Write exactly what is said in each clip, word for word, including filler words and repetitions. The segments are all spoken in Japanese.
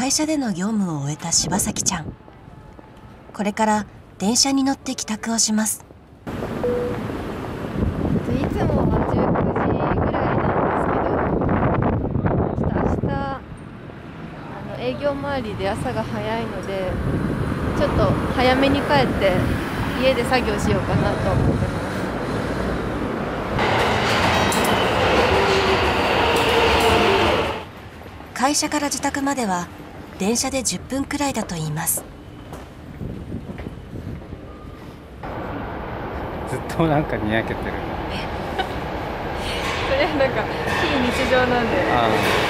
会社での業務を終えた柴咲ちゃん。これから電車に乗って帰宅をします。 いつもはじゅうくじぐらいなんですけど、ちょっと明日あの営業周りで朝が早いので、ちょっと早めに帰って家で作業しようかなと思ってます。 会社から自宅までは電車でじゅっぷんくらいだといいます。 ずっとなんかにやけてる。 それなんか非日常なんで、 あ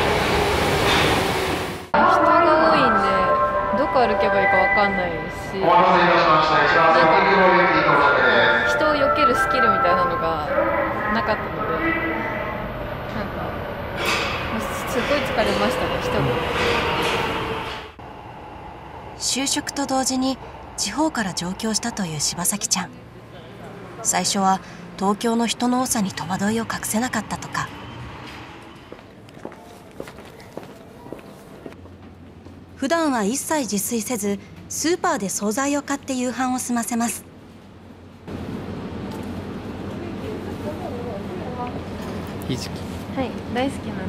人が多いんでどこ歩けばいいかわかんないし、なんか人を避けるスキルみたいなのがなかったので、なんかすごい疲れましたね、人が。 就職と同時に地方から上京したという柴咲ちゃん。最初は東京の人の多さに戸惑いを隠せなかったとか。普段は一切自炊せず、スーパーで惣菜を買って夕飯を済ませます。 ひじき。 はい、大好きなんです。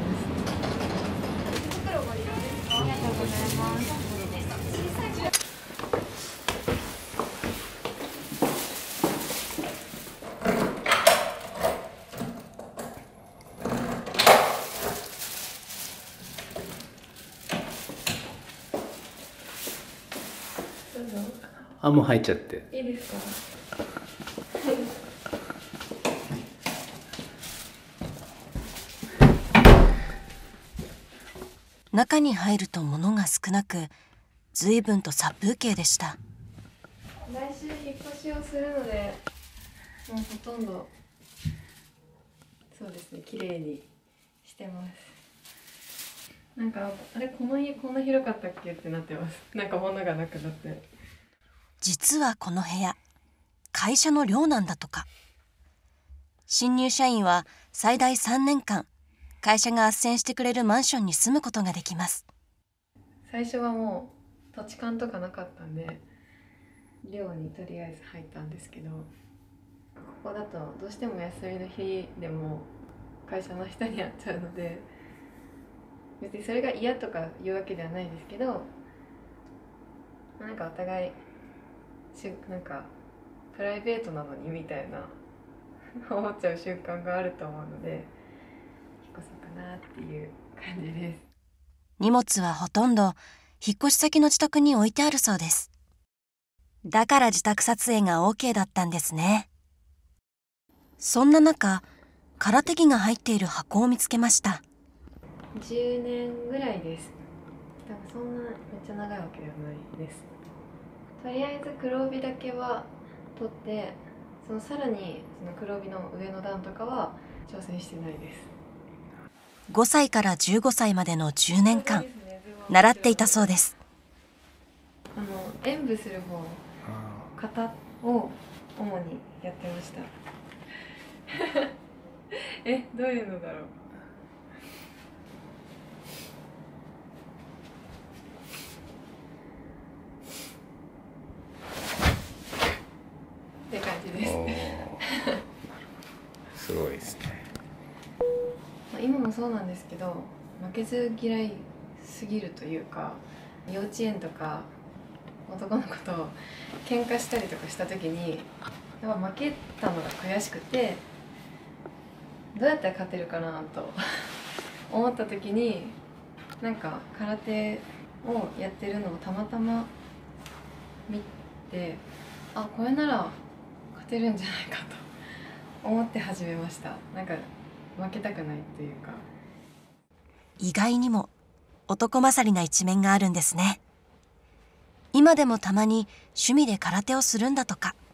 ありがとうございます。 あ、もう入っちゃって。 いいですか。 中に入ると物が少なく、随分と殺風景でした。 来週引っ越しをするので、もうほとんどそうですね、綺麗にしてます。なんかあれ、この家こんな広かったっけってなってます。なんか物がなくなって。 実はこの部屋、会社の寮なんだとか。新入社員は最大さんねんかん、会社が斡旋してくれるマンションに住むことができます。 最初はもう土地勘とかなかったんで、寮にとりあえず入ったんですけど、ここだとどうしても休みの日でも会社の人に会っちゃうので、別にそれが嫌とかいうわけではないですけど、なんかお互いしなんかプライベートなのにみたいな思っちゃう瞬間があると思うので、引っ越そうかなっていう感じです。 荷物はほとんど引っ越し先の自宅に置いてあるそうです。だから自宅撮影が オーケー だったんですね。そんな中、空手着が入っている箱を見つけました。 じゅうねんぐらいです。多分そんなめっちゃ長いわけではないです。とりあえず黒帯だけは取って、そのさらにその黒帯の上の段とかは挑戦してないです。 ごさいからじゅうごさいまでのじゅうねんかん、習っていたそうです。 あの演舞する方、型を主にやってました。え、どういうのだろう。って感じです。 すごいですね。 今もそうなんですけど、負けず嫌いすぎるというか、幼稚園とか男の子と喧嘩したりとかした時に、やっぱ負けたのが悔しくて、どうやったら勝てるかなと思った時に、なんか空手をやってるのをたまたま見て、あ、これなら勝てるんじゃないかと思って始めました。なんか負けたくないっていうか。 意外にも男勝りな一面があるんですね。今でもたまに趣味で空手をするんだとか。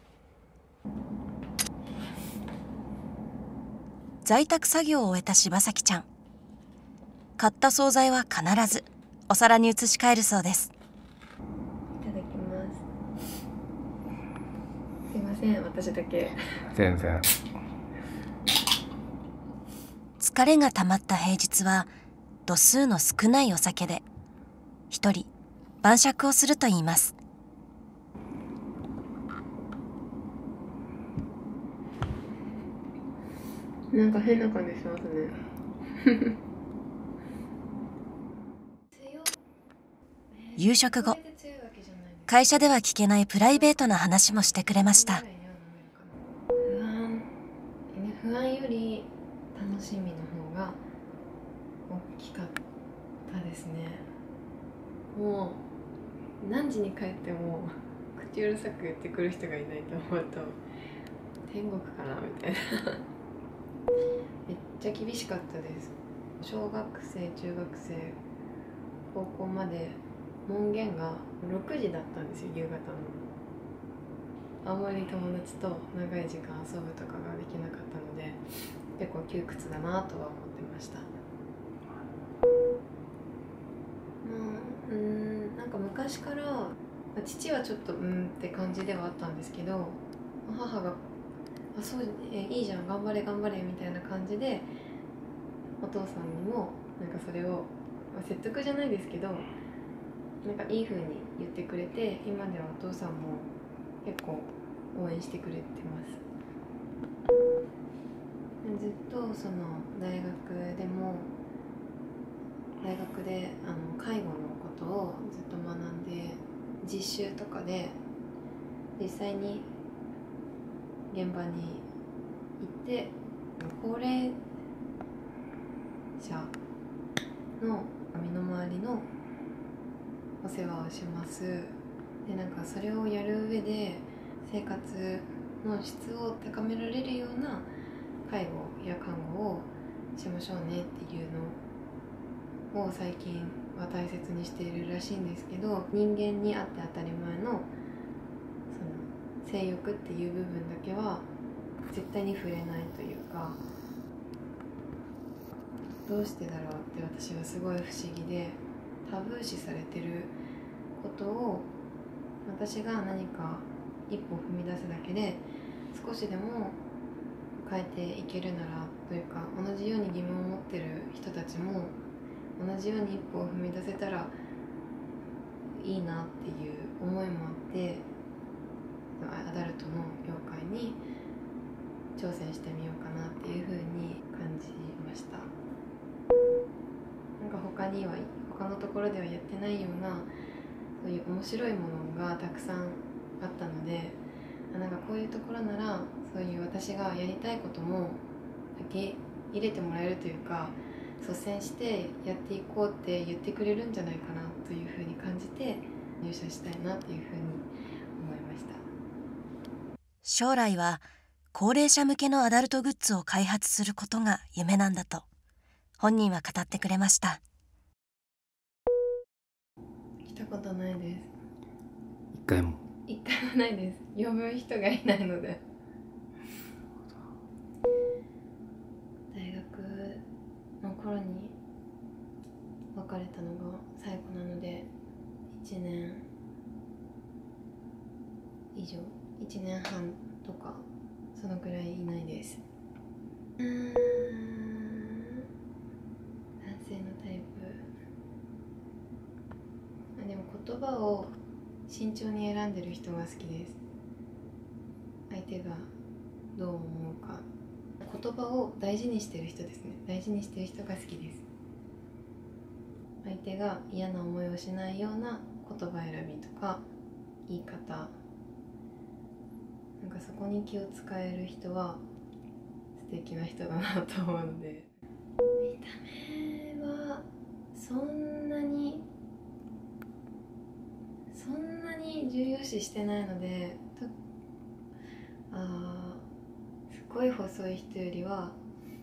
在宅作業を終えた柴咲ちゃん。買った惣菜は必ずお皿に移し替えるそうです。 いただきます。すいません、私だけ。 全然。 疲れがたまった平日は度数の少ないお酒で。 一人晩酌をするといいます。 なんか変な感じしますね夕食後、会社では聞けないプライベートな話もしてくれました。 不安、不安より楽しみの方が大きかったですね。もう何時に帰っても口うるさく言ってくる人がいないと思うと天国かなみたいなめっちゃ厳しかったです。小学生、中学生、高校まで門限がろくじだったんですよ、夕方の。あんまり友達と長い時間遊ぶとかができなかったので結構窮屈だなとは思ってました。うーん、なんか昔から父はちょっとうんって感じではあったんですけど、母が「あ、そうえいいじゃん、頑張れ頑張れ」みたいな感じでお父さんにもなんかそれを、まあ、説得じゃないですけどなんかいい風に言ってくれて、今ではお父さんも結構応援してくれてます。ずっとその大学でも大学であの介護のことをずっと学んで、実習とかで実際に現場に行って高齢者の身の回りのお世話をします。で、なんかそれをやる上で生活の質を高められるような介護や看護をしましょうねっていうのを最近は大切にしているらしいんですけど、人間にあって当たり前のその性欲っていう部分だけは絶対に触れないというか、どうしてだろうって私はすごい不思議で、タブー視されてることを私が何か一歩踏み出すだけで少しでも変えていけるならというか、同じように疑問を持ってる人たちも同じように一歩を踏み出せたらいいなっていう思いもあって、アダルトの業界に挑戦してみようかなっていうふうに感じました。なんか他には他のところではやってないようなそういう面白いものがたくさんあったので、なんかこういうところならそういう私がやりたいことも受け入れてもらえるというか、率先してやっていこうって言ってくれるんじゃないかなというふうに感じて入社したいなというふうに思いました。 将来は高齢者向けのアダルトグッズを開発することが夢なんだと本人は語ってくれました。 来たことないです。 一回も一回もないです。呼ぶ人がいないので。大学の頃に別れたのが最後なのでいちねん以上、いちねんはんとかそのくらいいないです。うーん、男性のタイプ、でも言葉を慎重に選んでる人が好きです。相手がどう思うか、言葉を大事にしてる人ですね。大事にしてる人が好きです。相手が嫌な思いをしないような言葉選びとか言い方、なんかそこに気を使える人は素敵な人だなと思うので、見た目はそんなにそんなに重要視してないので、とあーすごい細い人よりは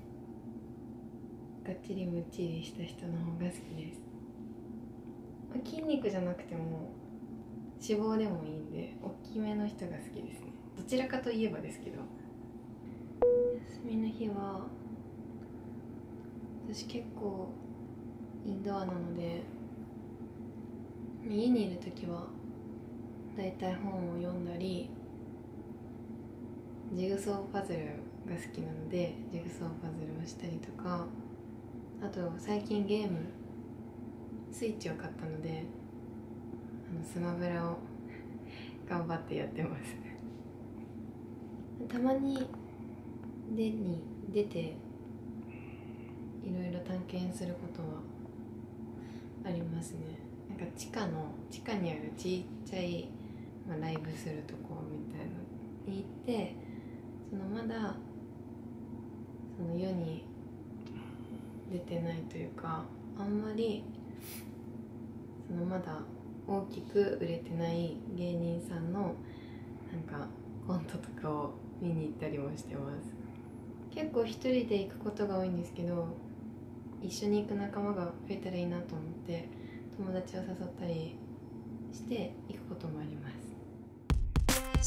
がっちりむっちりした人の方が好きです。筋肉じゃなくても脂肪でもいいんで大きめの人が好きですね。どちらかといえばですけど、休みの日は私結構インドアなので、家にいる時はだいたい本を読んだり、ジグソーパズルが好きなのでジグソーパズルをしたりとか、あと最近ゲームスイッチを買ったので、あのスマブラを頑張ってやってますたまに出に出ていろいろ探検することはありますね。なんか地下の地下にあるちっちゃい、まあ、ライブするとこみたいなのに行って、そのまだその世に出てないというか、あんまりそのまだ大きく売れてない芸人さんのなんかコントとかを見に行ったりもしてます。結構一人で行くことが多いんですけど、一緒に行く仲間が増えたらいいなと思って友達を誘ったりして行くこともあります。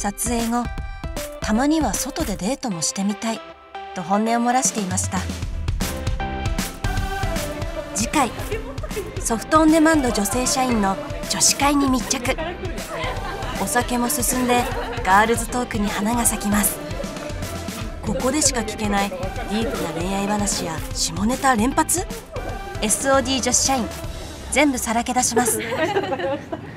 撮影後、たまには外でデートもしてみたいと本音を漏らしていました。次回、ソフトオンデマンド女性社員の女子会に密着。お酒も進んでガールズトークに花が咲きます。ここでしか聞けないディープな恋愛話や下ネタ連発。 エスオーディー 女子社員全部さらけ出します。